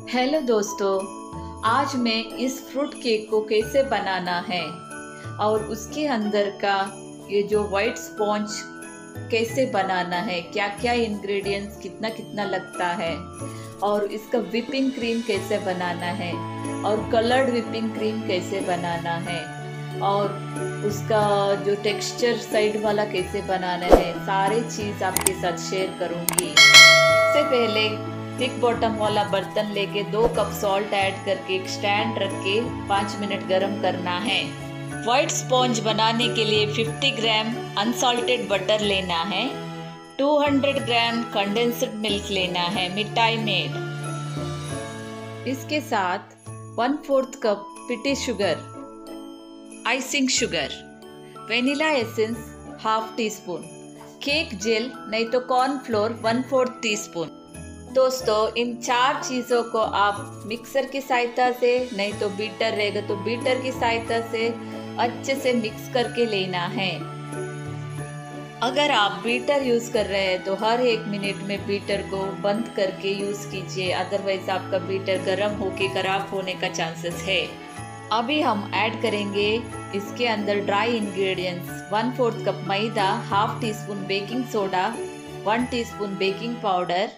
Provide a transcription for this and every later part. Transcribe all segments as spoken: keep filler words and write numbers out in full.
Hello दोस्तों, आज मैं इस फ्रूट केक को कैसे बनाना है और उसके अंदर का ये जो वाइट स्पॉन्ज कैसे बनाना है, क्या क्या इंग्रेडिएंट्स कितना कितना लगता है और इसका विपिंग क्रीम कैसे बनाना है और कलर्ड विपिंग क्रीम कैसे बनाना है और उसका जो टेक्सचर साइड वाला कैसे बनाना है, सारी चीज़ आपके साथ शेयर करूँगी। सबसे पहले थिक बॉटम वाला बर्तन लेके दो कप सॉल्ट ऐड करके एक स्टैंड रख के पाँच मिनट गरम करना है। व्हाइट स्पॉन्ज बनाने के लिए पचास ग्राम अनसॉल्टेड बटर लेना है, दो सौ ग्राम कंडेंस्ड मिल्क लेना है मिठाई मेड। इसके साथ वन फोर्थ कप पिटी sugar, icing sugar, vanilla essence half tea spoon, cake gel नहीं तो cornflour one fourth tea spoon. दोस्तों, इन चार चीज़ों को आप मिक्सर की सहायता से नहीं तो बीटर रहेगा तो बीटर की सहायता से अच्छे से मिक्स करके लेना है। अगर आप बीटर यूज़ कर रहे हैं तो हर एक मिनट में बीटर को बंद करके यूज़ कीजिए, अदरवाइज आपका बीटर गर्म होके खराब होने का चांसेस है। अभी हम ऐड करेंगे इसके अंदर dry ingredients, one fourth cup मैदा, half tea spoon baking soda, one teaspoon baking powder.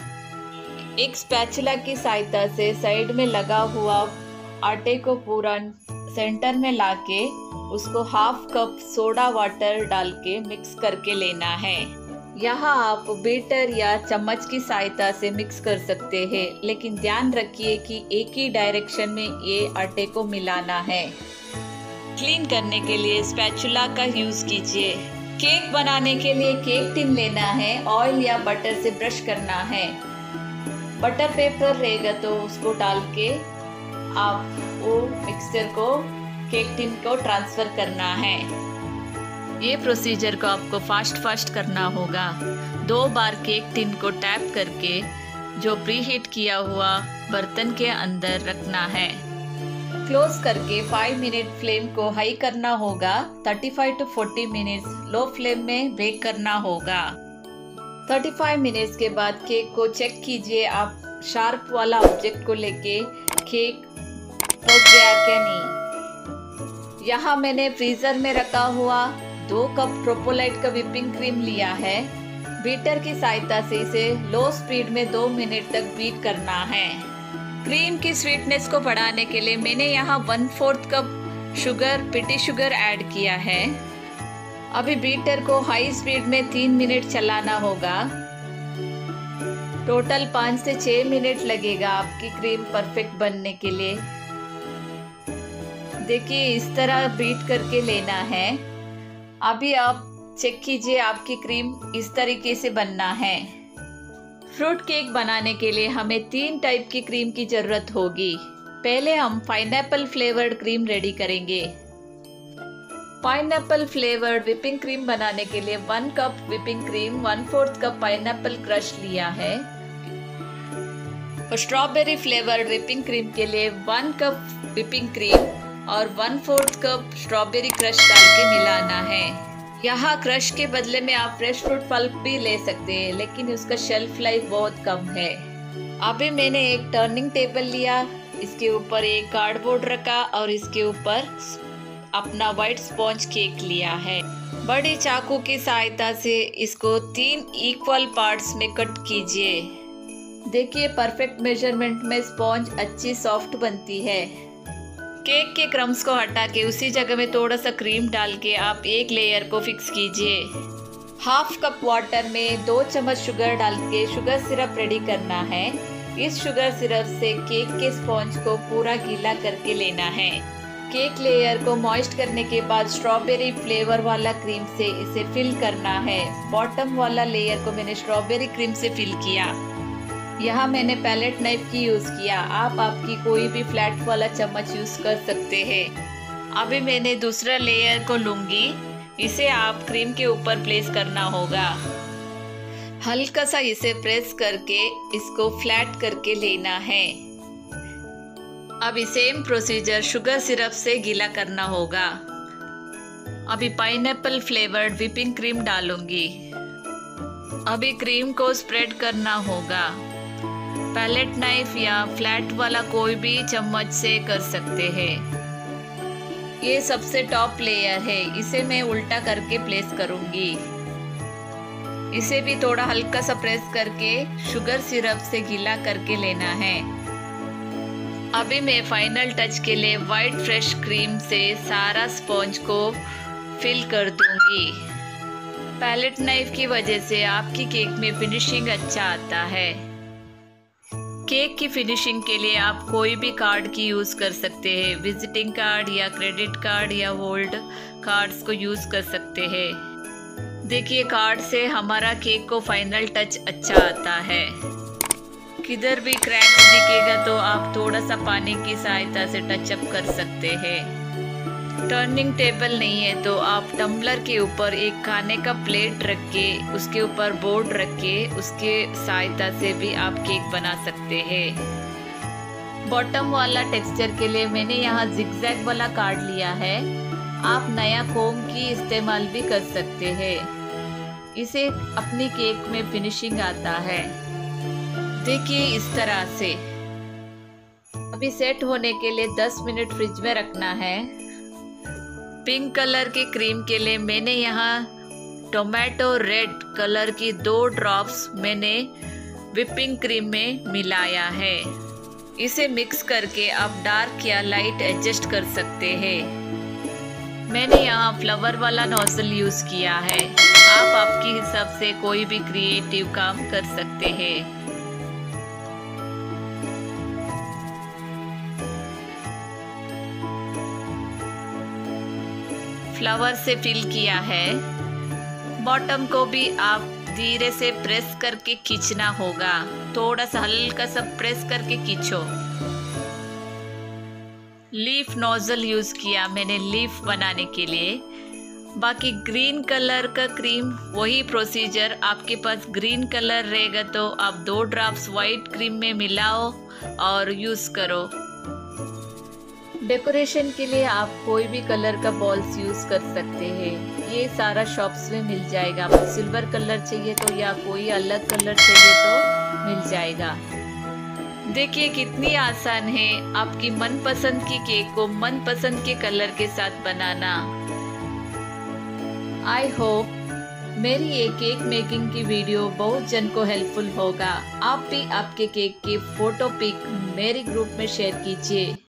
एक स्पैचुला की सहायता से साइड में लगा हुआ आटे को पूरा सेंटर में लाके उसको हाफ कप सोडा वाटर डाल के मिक्स करके लेना है। यहाँ आप बीटर या चम्मच की सहायता से मिक्स कर सकते हैं, लेकिन ध्यान रखिए कि एक ही डायरेक्शन में ये आटे को मिलाना है। क्लीन करने के लिए स्पैचुला का यूज कीजिए। केक बनाने के लिए केक टिन लेना है, ऑयल या बटर से ब्रश करना है। बटर पेपर रहेगा तो उसको डाल के आप वो मिक्सचर को केक टिन को ट्रांसफ़र करना है। ये प्रोसीजर को आपको फास्ट फास्ट करना होगा। दो बार केक टिन को टैप करके जो प्री हीट किया हुआ बर्तन के अंदर रखना है। क्लोज करके पाँच मिनट फ्लेम को हाई करना होगा। पैंतीस टू चालीस मिनट्स लो फ्लेम में बेक करना होगा। पैंतीस मिनट्स के बाद केक को चेक कीजिए, आप शार्प वाला ऑब्जेक्ट को लेके केक पक गया क्या नहीं। यहाँ मैंने फ्रीजर में रखा हुआ दो कप ट्रोपोलाइट का विपिंग क्रीम लिया है। बीटर की सहायता से इसे लो स्पीड में दो मिनट तक बीट करना है। क्रीम की स्वीटनेस को बढ़ाने के लिए मैंने यहाँ वन फोर्थ कप शुगर, पिटी शुगर ऐड किया है। अभी बीटर को हाई स्पीड में तीन मिनट चलाना होगा। टोटल पाँच से छः मिनट लगेगा आपकी क्रीम परफेक्ट बनने के लिए। देखिए, इस तरह बीट करके लेना है। अभी आप चेक कीजिए, आपकी क्रीम इस तरीके से बनना है। फ्रूट केक बनाने के लिए हमें तीन टाइप की क्रीम की जरूरत होगी। पहले हम पाइनएप्पल फ्लेवर्ड क्रीम रेडी करेंगे। पाइनएप्पल फ्लेवर्ड विपिंग क्रीम बनाने के लिए one cup whipping cream, one fourth cup pineapple crush लिया है। और स्ट्रॉबेरी फ्लेवर्ड विपिंग क्रीम के लिए वन कप विपिंग क्रीम और one fourth cup strawberry crush डाल के मिलाना है। यहाँ क्रश के बदले में आप फ्रेश फ्रूट पल्प भी ले सकते हैं, लेकिन उसका शेल्फ लाइफ बहुत कम है। अभी मैंने एक टर्निंग टेबल लिया, इसके ऊपर एक कार्डबोर्ड रखा और इसके ऊपर अपना व्हाइट स्पॉन्ज केक लिया है। बड़ी चाकू की सहायता से इसको तीन इक्वल पार्ट्स में कट कीजिए। देखिए, परफेक्ट मेजरमेंट में स्पॉन्ज अच्छी सॉफ्ट बनती है। केक के क्रम्स को हटा के उसी जगह में थोड़ा सा क्रीम डाल के आप एक लेयर को फिक्स कीजिए। हाफ कप वाटर में दो चम्मच शुगर डाल के शुगर सिरप रेडी करना है। इस शुगर सिरप से केक के स्पॉन्ज को पूरा गीला करके लेना है। केक लेयर को मॉइस्ट करने के बाद स्ट्रॉबेरी फ्लेवर वाला क्रीम से इसे फिल करना है। बॉटम वाला लेयर को मैंने स्ट्रॉबेरी क्रीम से फिल किया। यहाँ मैंने पैलेट नाइफ की यूज़ किया, आप आपकी कोई भी फ्लैट वाला चम्मच यूज़ कर सकते हैं। अभी मैंने दूसरा लेयर को लूँगी, इसे आप क्रीम के ऊपर प्लेस करना होगा। हल्का सा इसे प्रेस करके इसको फ्लैट करके लेना है। अभी सेम प्रोसीजर शुगर सिरप से गीला करना होगा। अभी पाइनएप्पल फ्लेवर्ड विपिंग क्रीम डालूंगी। अभी क्रीम को स्प्रेड करना होगा। पैलेट नाइफ या फ्लैट वाला कोई भी चम्मच से कर सकते हैं। ये सबसे टॉप लेयर है, इसे मैं उल्टा करके प्लेस करूंगी। इसे भी थोड़ा हल्का सा प्रेस करके शुगर सिरप से गीला करके लेना है। अभी मैं फाइनल टच के लिए वाइट फ्रेश क्रीम से सारा स्पॉन्ज को फिल कर दूंगी। पैलेट नाइफ की वजह से आपकी केक में फिनिशिंग अच्छा आता है। केक की फिनिशिंग के लिए आप कोई भी कार्ड की यूज़ कर सकते हैं। विजिटिंग कार्ड या क्रेडिट कार्ड या गोल्ड कार्ड्स को यूज़ कर सकते हैं। देखिए कार्ड से हमारा केक को फाइनल टच अच्छा आता है। किधर भी क्रैक्स दिखेगा तो आप थोड़ा सा पानी की सहायता से टचअप कर सकते हैं। टर्निंग टेबल नहीं है तो आप टम्बलर के ऊपर एक खाने का प्लेट रख के उसके ऊपर बोर्ड रख के उसके सहायता से भी आप केक बना सकते हैं। बॉटम वाला टेक्सचर के लिए मैंने यहाँ जिगजैग वाला कार्ड लिया है। आप नया कोम की इस्तेमाल भी कर सकते हैं। इसे अपनी केक में फिनिशिंग आता है। देखिए इस तरह से। अभी सेट होने के लिए दस मिनट फ्रिज में रखना है। पिंक कलर के क्रीम के लिए मैंने यहाँ टोमेटो रेड कलर की दो ड्रॉप्स मैंने व्हिपिंग क्रीम में मिलाया है। इसे मिक्स करके आप डार्क या लाइट एडजस्ट कर सकते हैं। मैंने यहाँ फ्लावर वाला नोजल यूज़ किया है। आप आपके हिसाब से कोई भी क्रिएटिव काम कर सकते हैं। फ्लावर से फिल किया है। बॉटम को भी आप धीरे से प्रेस करके खींचना होगा। थोड़ा सा हल्का सा प्रेस करके खींचो। लीफ नोजल यूज़ किया मैंने लीफ बनाने के लिए। बाकी ग्रीन कलर का क्रीम वही प्रोसीजर। आपके पास ग्रीन कलर रहेगा तो आप दो ड्रॉप्स वाइट क्रीम में मिलाओ और यूज़ करो। डेकोरेशन के लिए आप कोई भी कलर का बॉल्स यूज़ कर सकते हैं। ये सारा शॉप्स में मिल जाएगा। आपको सिल्वर कलर चाहिए तो या कोई अलग कलर चाहिए तो मिल जाएगा। देखिए कितनी आसान है आपकी मनपसंद की केक को मनपसंद के कलर के साथ बनाना। आई होप मेरी ये केक मेकिंग की वीडियो बहुत जन को हेल्पफुल होगा। आप भी आपके केक की फोटो पिक मेरे ग्रुप में शेयर कीजिए।